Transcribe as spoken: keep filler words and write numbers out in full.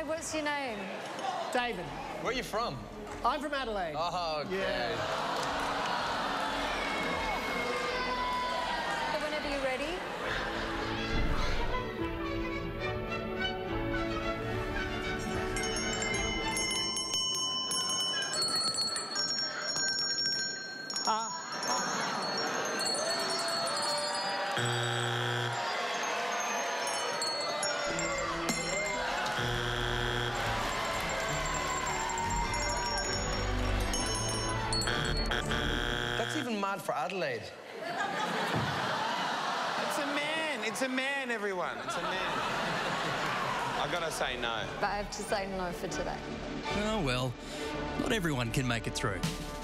what's your name? David. Where are you from? I'm from Adelaide. Oh, okay. Yeah. So whenever you're ready. Uh, That's even mad for Adelaide. It's a man. It's a man, everyone. It's a man. I gotta say no. But I have to say no for today. Oh, well, not everyone can make it through.